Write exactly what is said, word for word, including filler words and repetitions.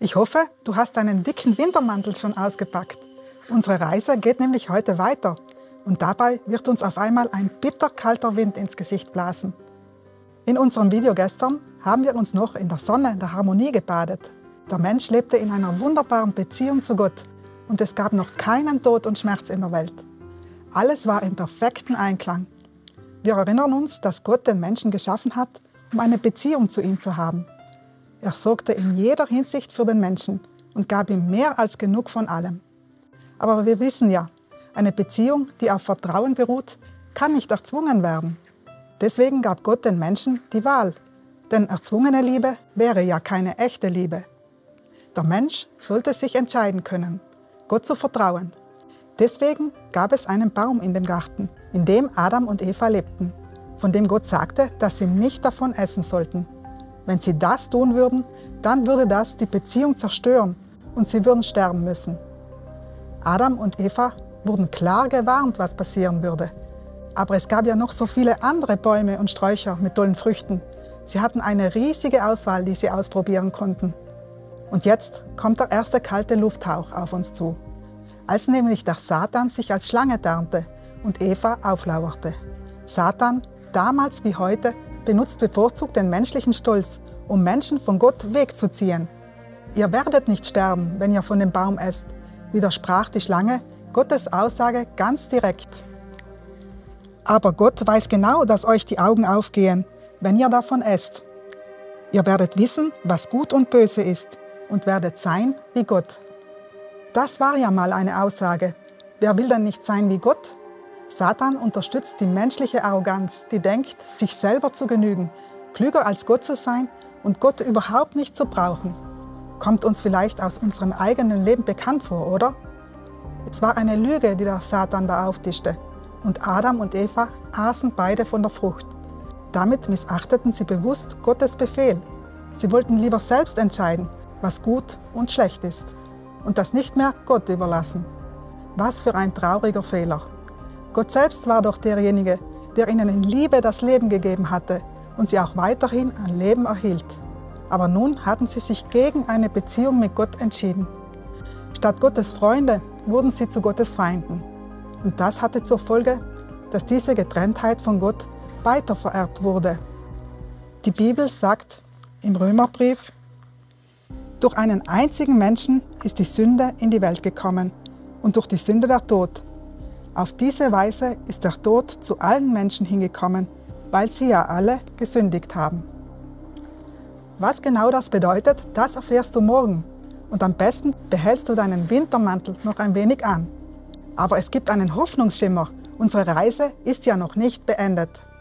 Ich hoffe, du hast deinen dicken Wintermantel schon ausgepackt. Unsere Reise geht nämlich heute weiter und dabei wird uns auf einmal ein bitterkalter Wind ins Gesicht blasen. In unserem Video gestern haben wir uns noch in der Sonne der Harmonie gebadet. Der Mensch lebte in einer wunderbaren Beziehung zu Gott und es gab noch keinen Tod und Schmerz in der Welt. Alles war im perfekten Einklang. Wir erinnern uns, dass Gott den Menschen geschaffen hat, um eine Beziehung zu ihm zu haben. Er sorgte in jeder Hinsicht für den Menschen und gab ihm mehr als genug von allem. Aber wir wissen ja, eine Beziehung, die auf Vertrauen beruht, kann nicht erzwungen werden. Deswegen gab Gott den Menschen die Wahl, denn erzwungene Liebe wäre ja keine echte Liebe. Der Mensch sollte sich entscheiden können, Gott zu vertrauen. Deswegen gab es einen Baum in dem Garten, in dem Adam und Eva lebten, von dem Gott sagte, dass sie nicht davon essen sollten. Wenn sie das tun würden, dann würde das die Beziehung zerstören und sie würden sterben müssen. Adam und Eva wurden klar gewarnt, was passieren würde. Aber es gab ja noch so viele andere Bäume und Sträucher mit tollen Früchten. Sie hatten eine riesige Auswahl, die sie ausprobieren konnten. Und jetzt kommt der erste kalte Lufthauch auf uns zu, als nämlich der Satan sich als Schlange tarnte und Eva auflauerte. Satan, damals wie heute, benutzt bevorzugt den menschlichen Stolz, um Menschen von Gott wegzuziehen. Ihr werdet nicht sterben, wenn ihr von dem Baum esst, widersprach die Schlange Gottes Aussage ganz direkt. Aber Gott weiß genau, dass euch die Augen aufgehen, wenn ihr davon esst. Ihr werdet wissen, was gut und böse ist und werdet sein wie Gott. Das war ja mal eine Aussage. Wer will denn nicht sein wie Gott? Satan unterstützt die menschliche Arroganz, die denkt, sich selber zu genügen, klüger als Gott zu sein und Gott überhaupt nicht zu brauchen. Kommt uns vielleicht aus unserem eigenen Leben bekannt vor, oder? Es war eine Lüge, die der Satan da auftischte. Und Adam und Eva aßen beide von der Frucht. Damit missachteten sie bewusst Gottes Befehl. Sie wollten lieber selbst entscheiden, was gut und schlecht ist. Und das nicht mehr Gott überlassen. Was für ein trauriger Fehler. Gott selbst war doch derjenige, der ihnen in Liebe das Leben gegeben hatte und sie auch weiterhin an Leben erhielt. Aber nun hatten sie sich gegen eine Beziehung mit Gott entschieden. Statt Gottes Freunde wurden sie zu Gottes Feinden. Und das hatte zur Folge, dass diese Getrenntheit von Gott weitervererbt wurde. Die Bibel sagt im Römerbrief: Durch einen einzigen Menschen ist die Sünde in die Welt gekommen und durch die Sünde der Tod. Auf diese Weise ist der Tod zu allen Menschen hingekommen, weil sie ja alle gesündigt haben. Was genau das bedeutet, das erfährst du morgen. Und am besten behältst du deinen Wintermantel noch ein wenig an. Aber es gibt einen Hoffnungsschimmer. Unsere Reise ist ja noch nicht beendet.